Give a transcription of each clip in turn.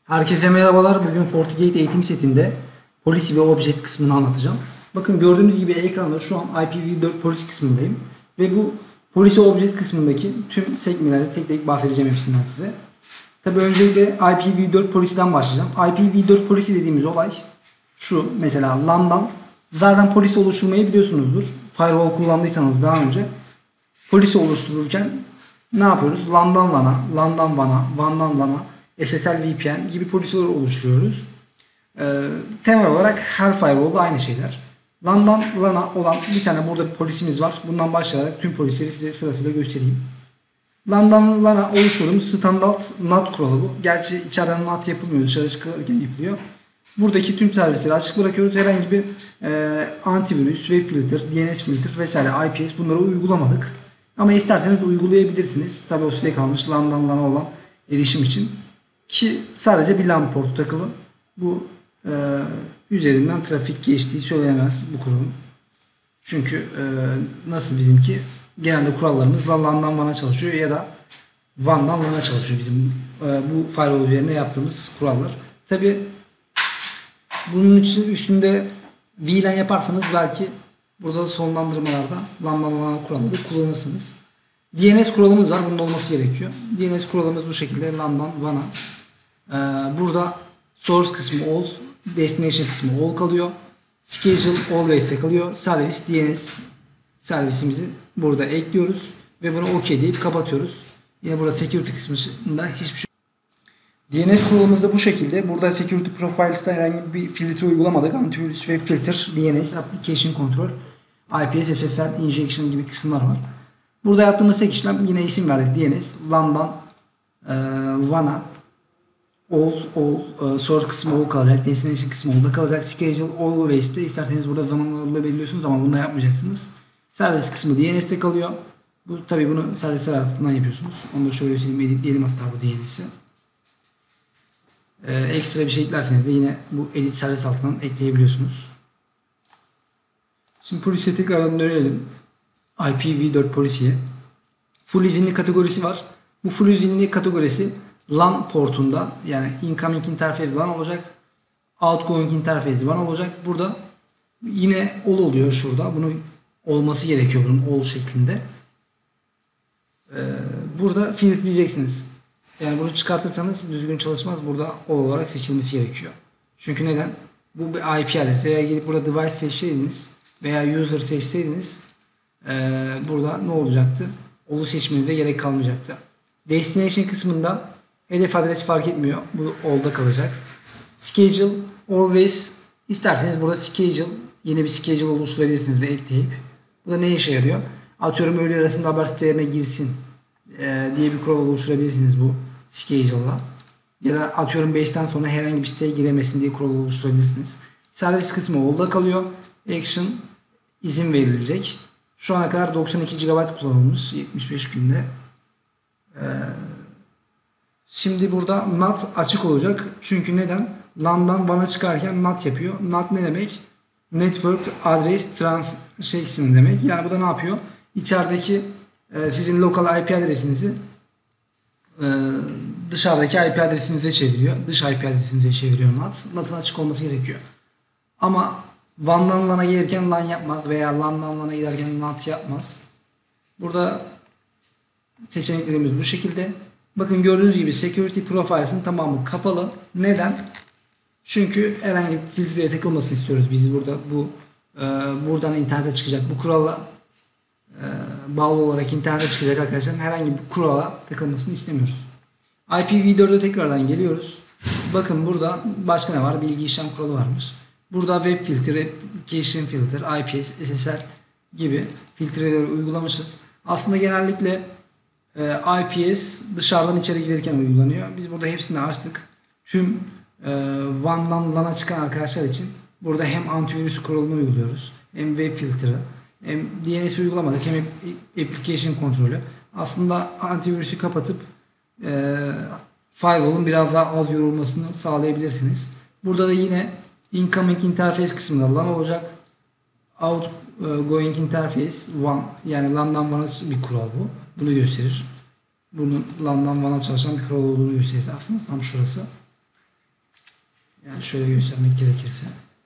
Herkese merhabalar. Bugün FortiGate eğitim setinde Policy ve Object kısmını anlatacağım. Bakın gördüğünüz gibi ekranda şu an IPv4 Policy kısmındayım. Ve bu Policy Object kısmındaki tüm sekmeleri tek tek bahsedeceğim hepsinden size. Tabi öncelikle IPv4 Policy'den başlayacağım. IPv4 Policy dediğimiz olay şu. Mesela LAN'dan zaten policy oluşturmayı biliyorsunuzdur. Firewall kullandıysanız daha önce policy oluştururken ne yapıyoruz? LAN'dan LAN'a, LAN'dan WAN'a, WAN'dan LAN'a, SSL VPN gibi policy'ler oluşturuyoruz. Temel olarak her firewall'da aynı şeyler. LAN'dan LAN'a olan bir tane burada bir polisimiz var. Bundan başlayarak tüm polisleri size sırasıyla göstereyim. LAN'dan LAN'a oluşturduğumuz standart NAT kuralı bu. Gerçi içeriden NAT yapılmıyor, dışarı çıkarken yapılıyor. Buradaki tüm servisleri açık bırakıyoruz. Herhangi bir antivirüs, web filter, DNS filter vesaire IPS bunları uygulamadık. Ama isterseniz uygulayabilirsiniz. Tabii o size kalmış LAN'dan LAN'a olan erişim için. Ki sadece bir LAN portu takılı. Bu üzerinden trafik geçtiği söylenemez bu kurulum. Çünkü nasıl bizimki? Genelde kurallarımız LAN'dan WAN'a çalışıyor ya da WAN'dan LAN'a çalışıyor bizim bu firewall üzerine yaptığımız kurallar. Tabi bunun için üstünde VLAN yaparsanız belki burada sonlandırmalarda LAN'dan LAN'a kuralları kullanırsınız. DNS kuralımız var. Bunun olması gerekiyor. DNS kuralımız bu şekilde LAN'dan WAN'a. Burada source kısmı all, destination kısmı all kalıyor. Schedule always'te kalıyor. Servis DNS servisimizi burada ekliyoruz ve bunu OK deyip kapatıyoruz. Yine burada security kısmında hiçbir şey. DNS kurulumuz da bu şekilde. Burada security profiles'ta herhangi bir filtre uygulamadık. Antivirüs, web filter, DNS, application control, IPS, SSL, injection gibi kısımlar var. Burada yaptığımız tek işlem yine isim verdik. DNS, LAN'dan WAN'a all source kısmı all kalacak. Destination kısmı all'da kalacak. Schedule always'te isterseniz burada zaman aralığı belirliyorsunuz ama bunu da yapmayacaksınız. Servis kısmı DNS'te kalıyor. Bu tabii bunu servisler altından yapıyorsunuz. Onu da şöyle göstereyim. Editleyelim hatta bu DNS'i. Ekstra bir şey eklerseniz de yine bu edit servis altından ekleyebiliyorsunuz. Şimdi policy'ye tekrardan dönelim. IPv4 policy'ye. Full izinli kategorisi var. Bu full izinli kategorisi LAN portunda yani incoming interface LAN olacak. Outgoing interface WAN olacak. Burada yine all oluyor şurada. Bunun olması gerekiyor bunun all şeklinde. Burada filtreleyeceksiniz. Yani bunu çıkartırsanız düzgün çalışmaz. Burada all olarak seçilmesi gerekiyor. Çünkü neden? Bu bir IP adresi. Veya gelip burada device seçseydiniz veya user seçseydiniz burada ne olacaktı? All'u seçmenize gerek kalmayacaktı. Destination kısmında hedef adres fark etmiyor. Bu all'da kalacak. Schedule always isterseniz burada schedule yeni bir schedule oluşturabilirsiniz ekleyip. Bu da ne işe yarıyor? Atıyorum öğle arasında haber sitelerine girsin diye bir kural oluşturabilirsiniz bu schedule'la. Ya da atıyorum 5'ten sonra herhangi bir siteye giremesin diye kural oluşturabilirsiniz. Servis kısmı all'da kalıyor. Action izin verilecek. Şu ana kadar 92 GB kullanılmış 75 günde. Şimdi burada NAT açık olacak. Çünkü neden? LAN'dan WAN'a çıkarken NAT yapıyor. NAT ne demek? Network Address Transaction demek. Yani bu da ne yapıyor? İçerideki sizin lokal IP adresinizi dışarıdaki IP adresinize çeviriyor. Dış IP adresinize çeviriyor NAT. NAT'ın açık olması gerekiyor. Ama WAN'dan LAN'a gelirken LAN yapmaz veya LAN'dan LAN'a giderken NAT yapmaz. Burada seçeneklerimiz bu şekilde. Bakın gördüğünüz gibi security profiles'in tamamı kapalı. Neden? Çünkü herhangi bir filtreye takılmasını istiyoruz. Biz burada buradan internete çıkacak bu kurala bağlı olarak internete çıkacak arkadaşlar herhangi bir kurala takılmasını istemiyoruz. IPv4'e tekrardan geliyoruz. Bakın burada başka ne var? Bilgi işlem kuralı varmış. Burada web filter, application filter, IPS, SSL gibi filtreleri uygulamışız. Aslında genellikle IPS dışarıdan içeri gelirken uygulanıyor. Biz burada hepsini açtık. Tüm WAN'dan LAN'a çıkan arkadaşlar için burada hem antivirüs kuralını uyguluyoruz. Hem web filtre, hem DNS uygulamadık, hem application kontrolü. Aslında antivirüsü kapatıp firewall'un biraz daha az yorulmasını sağlayabilirsiniz. Burada da yine incoming interface kısmında LAN olacak. Outgoing interface WAN yani LAN'dan WAN'a bir kural bu. Bunu gösterir. Bunun LAN'dan WAN'a çalışan bir kural olduğunu gösterir aslında tam şurası. Yani şöyle göstermek gerekirse.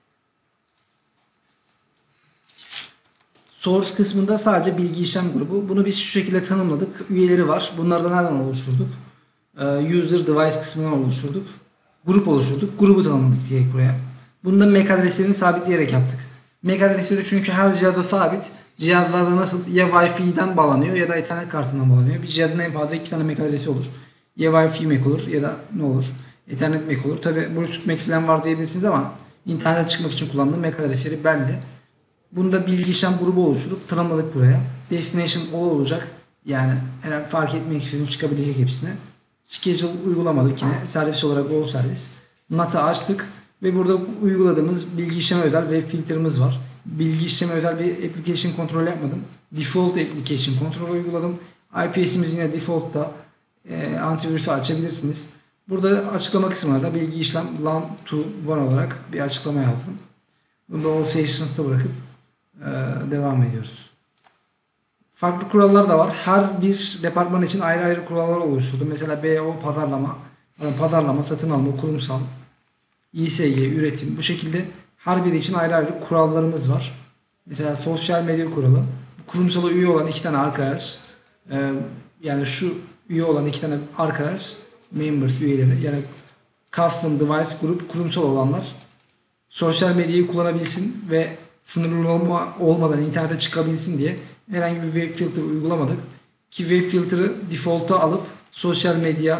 Source kısmında sadece bilgi işlem grubu. Bunu biz şu şekilde tanımladık. Üyeleri var. Bunlardan nereden oluşturduk? User device kısmından oluşturduk. Grup oluşturduk. Grubu tanımladık direkt buraya. Bunda MAC adreslerini sabitleyerek yaptık. MAC adresleri çünkü her cihazda sabit. Cihazlarda nasıl ya Wi-Fi'den bağlanıyor ya da Ethernet kartından bağlanıyor. Bir cihazın en fazla 2 tane MAC adresi olur. Ya Wi-Fi MAC olur ya da ne olur? Ethernet MAC olur. Tabi Bluetooth MAC falan var diyebilirsiniz ama internete çıkmak için kullandığım MAC adresleri belli. Bunda bilgi işlem grubu oluşturup tanımladık buraya. Destination all olacak. Yani eğer fark etmek istiyorsanız çıkabilecek hepsine. Schedule uygulamadık yine. Servis olarak all servis. NAT'ı açtık. Ve burada uyguladığımız bilgi işleme özel web filtremiz var. Bilgi işleme özel bir application kontrol yapmadım. Default application kontrol uyguladım. IPS'imiz yine default'ta. Antivirüsü açabilirsiniz. Burada açıklama kısmına da bilgi işlem LAN to one olarak bir açıklama yazdım. Bunu da all sessions'ta bırakıp devam ediyoruz. Farklı kurallar da var. Her bir departman için ayrı ayrı kurallar oluşturdu. Mesela BO pazarlama, satın alma, kurumsal, İSG, üretim. Bu şekilde her biri için ayrı ayrı kurallarımız var. Mesela sosyal medya kuralı. Kurumsala üye olan 2 tane arkadaş, yani şu üye olan 2 tane arkadaş, members üyeleri, yani custom device grup kurumsal olanlar sosyal medyayı kullanabilsin ve sınırlı olmadan internete çıkabilsin diye herhangi bir web filter uygulamadık. Ki web filter'ı default'a alıp sosyal medya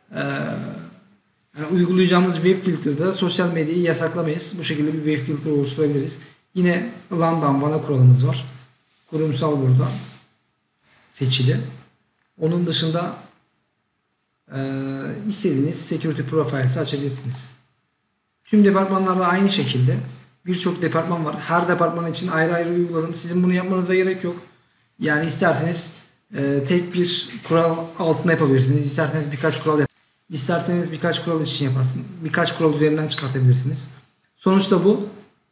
yani uygulayacağımız web filter'da sosyal medyayı yasaklamayız. Bu şekilde bir web filter oluşturabiliriz. Yine LAN'dan WAN'a kuralımız var. Kurumsal burada seçili. Onun dışında istediğiniz security profiles'i açabilirsiniz. Tüm departmanlarda aynı şekilde birçok departman var. Her departman için ayrı ayrı uyguladım. Sizin bunu yapmanıza gerek yok. Yani isterseniz tek bir kural altında yapabilirsiniz. İsterseniz birkaç kural İsterseniz birkaç kural için yaparsınız. Birkaç kural üzerinden çıkartabilirsiniz. Sonuçta bu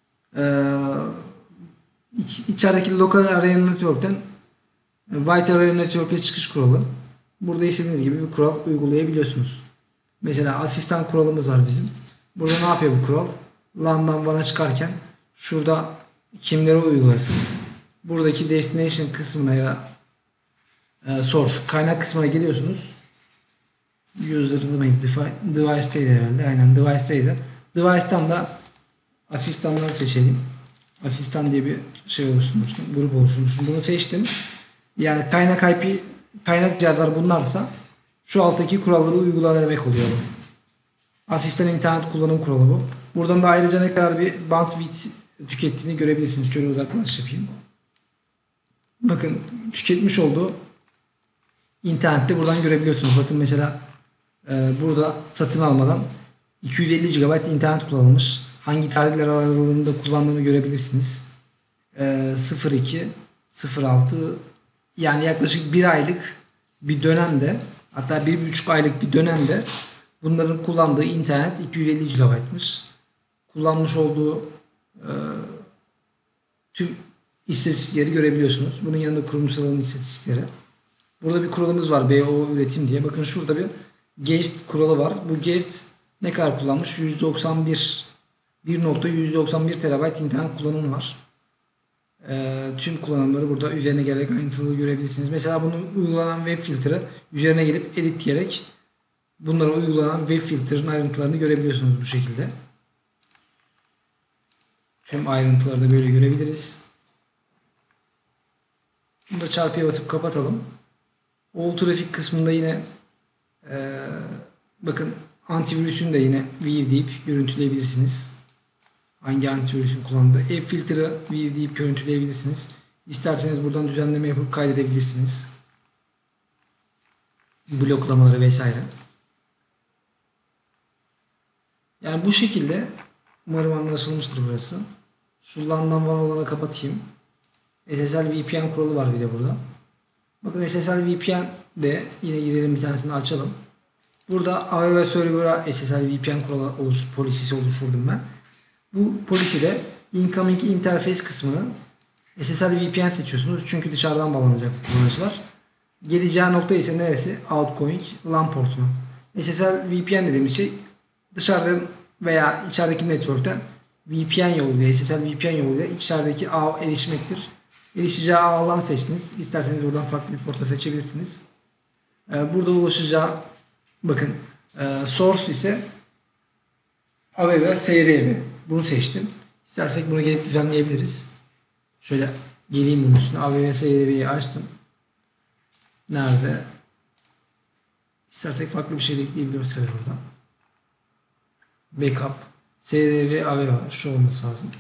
içerideki local area network'ten white area network'e çıkış kuralı. Burada istediğiniz gibi bir kural uygulayabiliyorsunuz. Mesela asistan kuralımız var bizim. Burada ne yapıyor bu kural? LAN'dan WAN'a çıkarken şurada kimlere uygulasın? Buradaki destination kısmına ya source kaynak kısmına geliyorsunuz. User device'teydi herhalde. Aynen device'teydi. Device'tan da asistanları seçelim. Asistan diye bir şey oluşturmuştum. Grup oluşturmuştum. Bunu seçtim. Yani kaynak IP, kaynak cihazlar bunlarsa şu alttaki kuralları uygula demek oluyor. Asistan internet kullanım kuralı bu. Buradan da ayrıca ne kadar bir bandwidth tükettiğini görebilirsiniz. Şöyle uzaklaş yapayım. Bakın tüketmiş olduğu internette buradan görebiliyorsunuz. Bakın mesela burada satın almadan 250 GB internet kullanılmış. Hangi tarihler aralığında kullandığını görebilirsiniz. 02, 06 yani yaklaşık 1 aylık bir dönemde, hatta 1,5 aylık bir dönemde bunların kullandığı internet 250 GB'mış. Kullanmış olduğu tüm istatistikleri görebiliyorsunuz. Bunun yanında kurumsalın istatistikleri. Burada bir kuralımız var. BO üretim diye. Bakın şurada bir GEFT kuralı var. Bu GEFT ne kadar kullanmış? 1.191 TB internet kullanımı var. Tüm kullanımları burada üzerine gelerek ayrıntılı görebilirsiniz. Mesela bunu uygulanan web filtre üzerine gelip edit diyerek bunlara uygulanan web filtre'ın ayrıntılarını görebiliyorsunuz bu şekilde. Tüm ayrıntıları da böyle görebiliriz. Bunu da çarpıya basıp kapatalım. All traffic kısmında yine bakın antivirüsün de yine view deyip görüntüleyebilirsiniz. Hangi antivirüsün kullandığı. App filter'ı view deyip görüntüleyebilirsiniz. İsterseniz buradan düzenleme yapıp kaydedebilirsiniz. Bloklamaları vesaire. Yani bu şekilde umarım anlaşılmıştır burası. Şu LAN'dan WAN olanı kapatayım. SSL VPN kuralı var bir de burada. Bakın SSL VPN de yine girelim, bir tanesini açalım. Burada AWS Server'a SSL VPN kuralı polisisi oluşturdum ben. Bu poliside incoming interface kısmını SSL VPN seçiyorsunuz. Çünkü dışarıdan bağlanacak kullanıcılar. Geleceği nokta ise neresi? Outgoing LAN portuna. SSL VPN dediğimiz şey dışarıdan veya içerideki network'ten VPN yoluyla, SSL VPN yoluyla içerideki ağa erişmektir. Erişeceği ağ alan seçtiniz. İsterseniz buradan farklı bir porta seçebilirsiniz. Burada ulaşacağı bakın source ise AWS SRV. Bunu seçtim. İstersek bunu gelip düzenleyebiliriz. Şöyle geleyim bunun üstüne. AWS SRV'yi açtım. Nerede? İstersek farklı bir şey de ekleyebiliyoruz tabii buradan. Backup. SRV AWS şu olması lazım.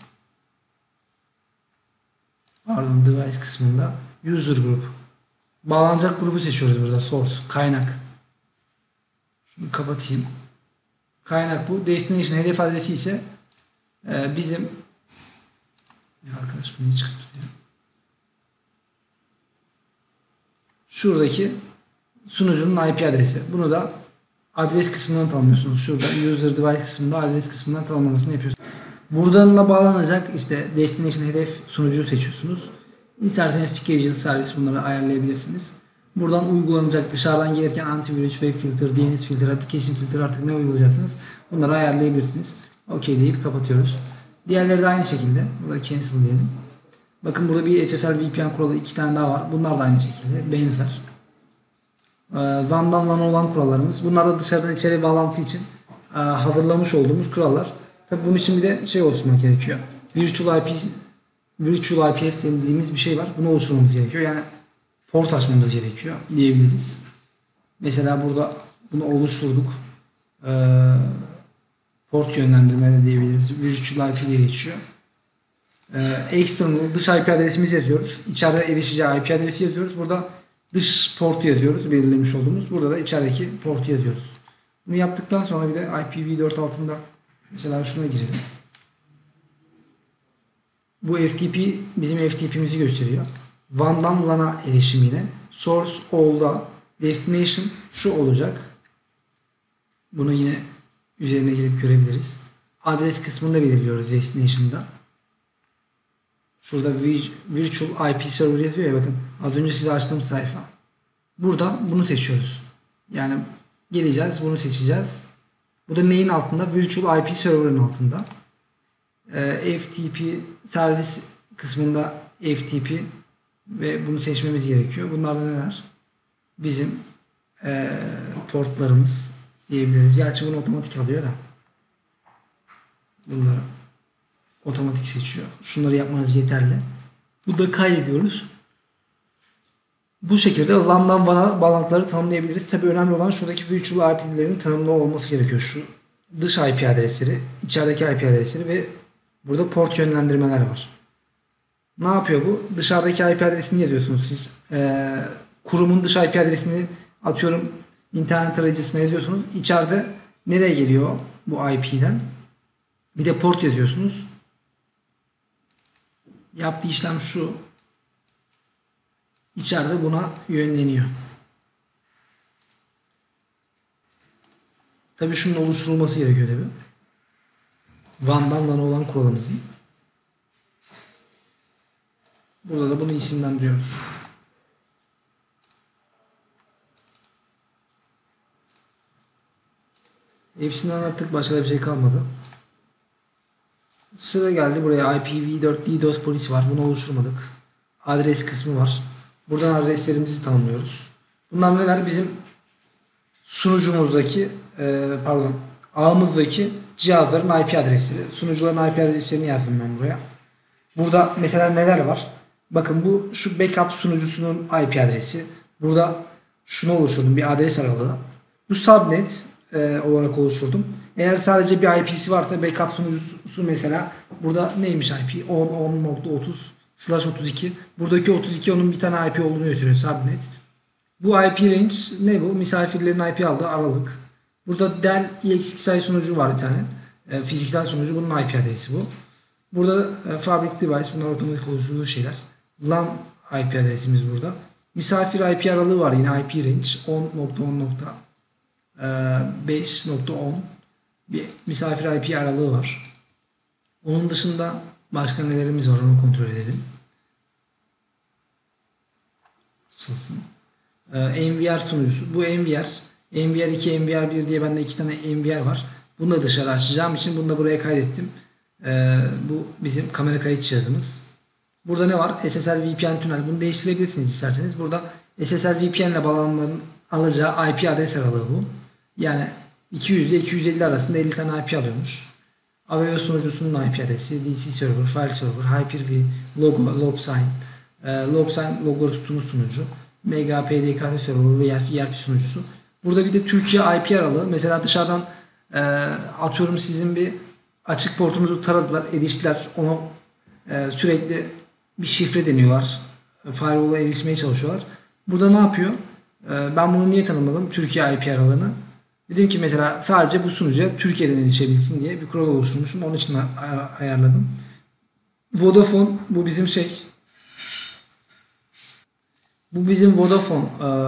Pardon, device kısmında user group. Bağlanacak grubu seçiyoruz burada. Source. Kaynak. Şunu kapatayım. Kaynak bu. Destination hedef adresi ise bizim arkadaş bunu çıktı ya. Şuradaki sunucunun IP adresi. Bunu da adres kısmından tanımlıyorsunuz. Şurada user device kısmında adres kısmından tanımlamasını yapıyorsunuz. Buradan da bağlanacak işte destination hedef sunucuyu seçiyorsunuz. Insert Notification Service bunları ayarlayabilirsiniz. Buradan uygulanacak dışarıdan gelirken antivirüs, web filter, DNS filter, application filter artık ne uygulayacaksınız bunları ayarlayabilirsiniz. OK deyip kapatıyoruz. Diğerleri de aynı şekilde. Burada cancel diyelim. Bakın burada bir SSL VPN kuralı 2 tane daha var. Bunlar da aynı şekilde benzer. WAN'dan LAN'a olan kurallarımız. Bunlar da dışarıdan içeri bağlantı için hazırlamış olduğumuz kurallar. Tabi bunun için bir de şey oluşturmak gerekiyor. Virtual IPS dediğimiz bir şey var. Bunu oluşturmamız gerekiyor. Yani port açmamız gerekiyor diyebiliriz. Mesela burada bunu oluşturduk. Port yönlendirme de diyebiliriz. Virtual IP diye geçiyor. External dış IP adresimizi yazıyoruz. İçeride erişeceği IP adresi yazıyoruz. Burada dış portu yazıyoruz. Belirlemiş olduğumuz. Burada da içerideki portu yazıyoruz. Bunu yaptıktan sonra bir de IPv4 altında mesela şuna girelim. Bu FTP bizim FTP'mizi gösteriyor. WAN'dan LAN'a erişimine source all'da destination şu olacak. Bunu yine üzerine gelip görebiliriz. Adres kısmında belirliyoruz destination'da. Şurada Virtual IP Server yazıyor ya bakın. Az önce size açtığım sayfa. Buradan bunu seçiyoruz. Yani geleceğiz bunu seçeceğiz. Bu da neyin altında? Virtual IP Server'ın altında. FTP servis kısmında FTP ve bunu seçmemiz gerekiyor. Bunlar da neler? Bizim portlarımız diyebiliriz. Gerçi bunu otomatik alıyor da. Bunları otomatik seçiyor. Şunları yapmanız yeterli. Bu da kaydediyoruz. Bu şekilde LAN'dan WAN'a bağlantıları tanımlayabiliriz. Tabi önemli olan şuradaki virtual IP'lerin tanımlı olması gerekiyor. Şu dış IP adresleri, içerideki IP adresleri ve burada port yönlendirmeler var. Ne yapıyor bu? Dışarıdaki IP adresini yazıyorsunuz siz. Kurumun dış IP adresini atıyorum internet tarayıcısına yazıyorsunuz. İçeride nereye geliyor bu IP'den? Bir de port yazıyorsunuz. Yaptığı işlem şu. İçeride buna yönleniyor. Tabii şunun oluşturulması gerekiyor tabii. WAN'dan LAN'a olan kuralımızın. Burada da bunu isimlendiriyoruz. Hepsini anlattık. Başka da bir şey kalmadı. Sıra geldi buraya. IPv4 DDoS polisi var. Bunu oluşturmadık. Adres kısmı var. Buradan adreslerimizi tanımlıyoruz. Bunlar neler? Bizim sunucumuzdaki ağımızdaki cihazların IP adresleri. Sunucuların IP adreslerini yazdım ben buraya. Burada mesela neler var? Bakın bu şu backup sunucusunun IP adresi. Burada şunu oluşturdum. Bir adres aralığı. Bu subnet olarak oluşturdum. Eğer sadece bir IP'si varsa backup sunucusu mesela burada neymiş IP? 10.10.30/32. Buradaki 32 onun bir tane IP olduğunu gösteriyor subnet. Bu IP range ne bu? Misafirlerin IP aldığı aralık. Burada Dell EXXi sunucu var bir tane. Fiziksel sunucu bunun IP adresi bu. Burada fabric device bunlar otomatik oluşturduğu şeyler. LAN IP adresimiz burada. Misafir IP aralığı var yine IP range 10.10.5.10 bir misafir IP aralığı var. Onun dışında başka nelerimiz var onu kontrol edelim. Nasılsın? NVR sunucusu. Bu NVR 2, NVR 1 diye bende 2 tane NVR var. Bunu da dışarı açacağım için bunu da buraya kaydettim. Bu bizim kamera kayıt cihazımız. Burada ne var? SSL VPN tünel. Bunu değiştirebilirsiniz isterseniz. Burada SSL VPN ile bağlananların alacağı IP adres aralığı bu. Yani 200 ile 250 arasında 50 tane IP alıyormuş. AWS sunucusunun IP adresi, DC server, file server, Hyper-V, logo, logsign, logsign logları tuttuğumuz sunucu, Mega PDK server veya ERP sunucusu. Burada bir de Türkiye IP aralığı. Mesela dışarıdan atıyorum sizin bir açık portunuzu taradılar, eriştiler. Onu sürekli bir şifre deniyorlar. Firewall'a erişmeye çalışıyorlar. Burada ne yapıyor? Ben bunu niye tanımladım? Türkiye IP aralığını. Dedim ki mesela sadece bu sunucuya Türkiye'den erişebilsin diye bir kural oluşturmuşum. Onun için ayarladım. Vodafone bu bizim şey. Bu bizim Vodafone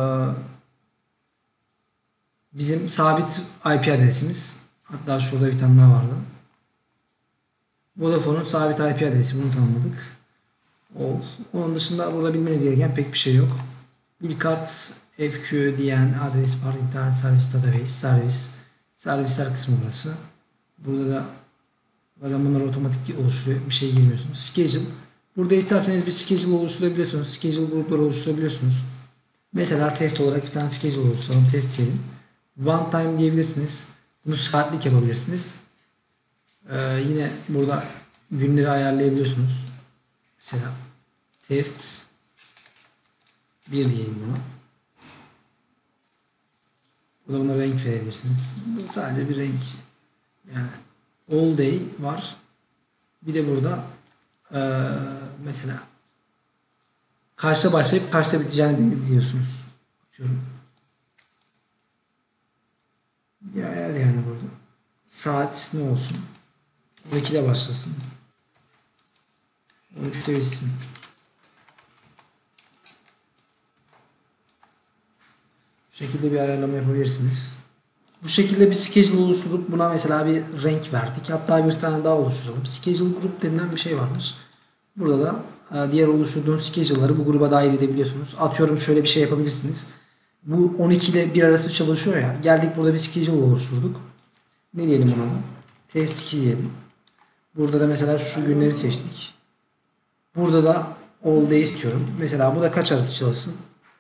bizim sabit IP adresimiz. Hatta şurada bir tane daha vardı. Vodafone'un sabit IP adresi. Bunu tanımladık. Onun dışında burada bilmeniz gereken pek bir şey yok. Bilkart FQ diyen adres var. İnternet servis database servisler kısmı burası. Burada da zaten bunlar otomatik oluşturuyor. Bir şey girmiyorsunuz. Schedule. Burada isterseniz bir schedule oluşturabiliyorsunuz. Schedule grupları oluşturabiliyorsunuz. Mesela test olarak bir tane schedule oluşturalım. Test diyelim. One time diyebilirsiniz. Bunu saatlik yapabilirsiniz. Yine burada günleri ayarlayabiliyorsunuz. Mesela test 1 diyelim buna. Burada buna renk verebilirsiniz. Bu sadece bir renk. Yani all day var. Bir de burada mesela kaçta başlayıp kaçta biteceğini diyorsunuz. Atıyorum. Bir ayar yani burada. Saat ne olsun? 12'de başlasın. 13'te bitsin. Bu şekilde bir ayarlama yapabilirsiniz. Bu şekilde bir schedule oluşturup buna mesela bir renk verdik. Hatta bir tane daha oluşturalım. Schedule group denilen bir şey varmış. Burada da diğer oluşturduğunuz schedule'ları bu gruba dahil edebiliyorsunuz. Atıyorum şöyle bir şey yapabilirsiniz. Bu 12 ile 1 arası çalışıyor ya. Geldik burada bir schedule oluşturduk. Ne diyelim ona da? Test 2 diyelim. Burada da mesela şu günleri seçtik. Burada da all day istiyorum. Mesela bu da kaç arası çalışsın?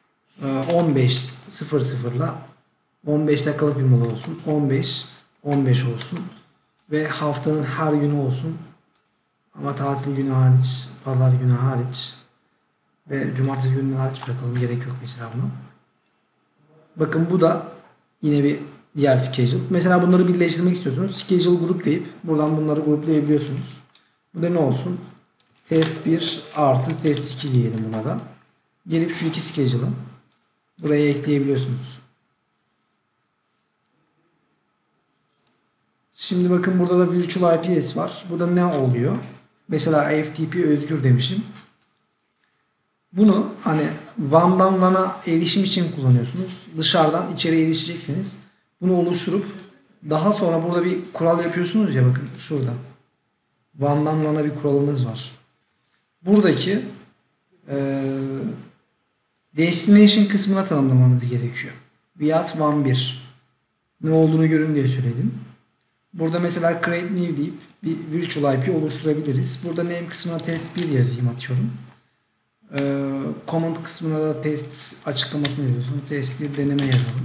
15.00 ile 15 dakikalık bir mola olsun. 15 olsun. Ve haftanın her günü olsun. Ama tatil günü hariç, pazar günü hariç ve cumartesi günü hariç bırakalım. Gerek yok mesela buna. Bakın bu da yine bir diğer schedule. Mesela bunları birleştirmek istiyorsunuz. Schedule group deyip buradan bunları gruplayabiliyorsunuz. Bu da ne olsun? Test 1 artı test 2 diyelim buna da. Gelip şu iki schedule'ı buraya ekleyebiliyorsunuz. Şimdi bakın burada da virtual IPS var. Burada ne oluyor? Mesela FTP özgür demişim. Bunu hani WAN'dan LAN'a erişim için kullanıyorsunuz. Dışarıdan içeri erişeceksiniz. Bunu oluşturup daha sonra burada bir kural yapıyorsunuz ya, bakın şurada. WAN'dan LAN'a bir kuralınız var. Buradaki destination kısmına tanımlamanız gerekiyor. Vias WAN 1 ne olduğunu görün diye söyledim. Burada mesela create new deyip bir virtual IP oluşturabiliriz. Burada name kısmına test 1 yazayım, atıyorum. Command kısmına da test açıklamasını yazıyorsunuz. Test 1 deneme yazalım.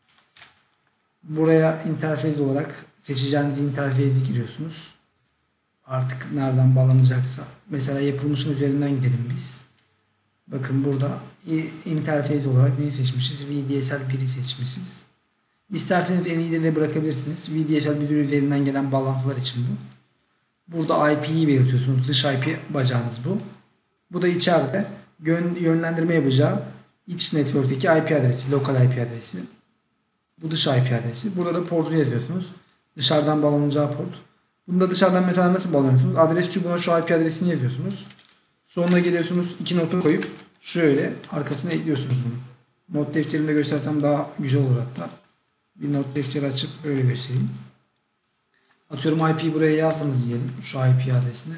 Buraya interface olarak seçeceğiniz interface'i giriyorsunuz. Artık nereden bağlanacaksa. Mesela yapılmışın üzerinden gidelim biz. Bakın burada interface olarak neyi seçmişiz? VDSL 1'i seçmişiz. İsterseniz en iyi de bırakabilirsiniz. VDSL 1 üzerinden gelen bağlantılar için bu. Burada IP'yi belirtiyorsunuz. Dış IP bacağınız bu. Bu da içeride yönlendirme yapacağı iç network'teki IP adresi, lokal IP adresi. Bu dış IP adresi. Burada da portu yazıyorsunuz. Dışarıdan bağlanacağı port. Bunda dışarıdan mesela nasıl bağlanıyorsunuz? Adres çubuğuna şu IP adresini yazıyorsunuz. Sonuna geliyorsunuz, 2 nokta koyup şöyle arkasına ekliyorsunuz bunu. Not defterinde göstersem daha güzel olur hatta. Bir not defteri açıp öyle göstereyim. Atıyorum IP'yi buraya yazdınız diyelim. Şu IP adresine.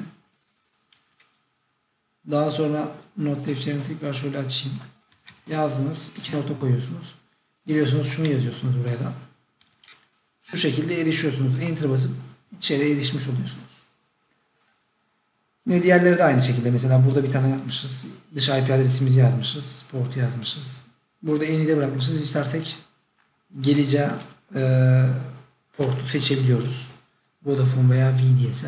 Daha sonra not defterini tekrar şöyle açayım. Yazdınız. 2 nokta koyuyorsunuz. Geliyorsunuz, şunu yazıyorsunuz buraya da. Şu şekilde erişiyorsunuz. Enter basıp içeriye erişmiş oluyorsunuz. Yine diğerleri de aynı şekilde. Mesela burada bir tane yapmışız. Dış IP adresimizi yazmışız. Portu yazmışız. Burada Any'de bırakmışız. İstersek geleceği portu seçebiliyoruz. Vodafone veya VDSL.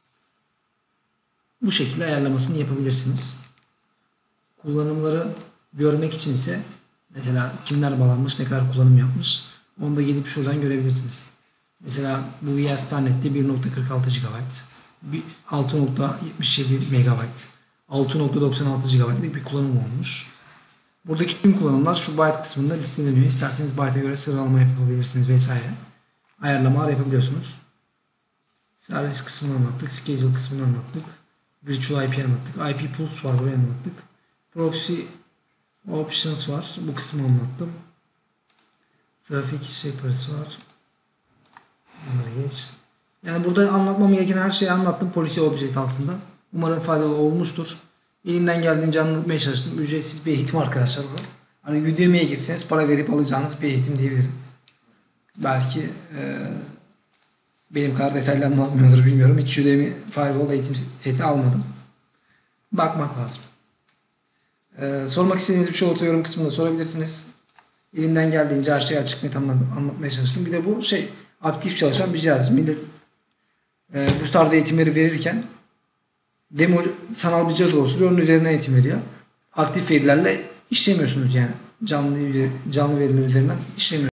Bu şekilde ayarlamasını yapabilirsiniz. Kullanımları görmek için ise mesela kimler bağlanmış, ne kadar kullanım yapmış, onu da gelip şuradan görebilirsiniz. Mesela bu VStarNet'te 1.46 GB, 6.77 MB, 6.96 GB'lık bir kullanım olmuş. Buradaki tüm kullanımlar şu byte kısmında listeleniyor. İsterseniz byte'a göre sıralama yapabilirsiniz vesaire. Ayarlamalar yapabiliyorsunuz. Servis kısmını anlattık. Schedule kısmını anlattık. Virtual IP anlattık. IP Pulse var, buraya anlattık. Proxy Options var. Bu kısmı anlattım. Traffic Shapers var. Bunları geç. Yani burada anlatmam gereken her şeyi anlattım Policy Object altında. Umarım faydalı olmuştur. Elimden geldiğince anlatmaya çalıştım. Ücretsiz bir eğitim arkadaşlar bu. Hani Udemy'ye girseniz para verip alacağınız bir eğitim diyebilirim. Belki benim kadar detaylı anlatmıyordur bilmiyorum. Hiç Udemy Firewall eğitim seti almadım. Bakmak lazım. Sormak istediğiniz bir şey olursa yorum kısmında sorabilirsiniz. Elimden geldiğince her şeyi açık net anlatmaya çalıştım. Bir de bu aktif çalışan bir cihaz. Millet bu tarz eğitimleri verirken demo sanal bir cihaz oluşturuyor. Onun üzerine eğitim veriyor. Aktif verilerle işlemiyorsunuz yani. Canlı veriler üzerinden işlemiyorsunuz.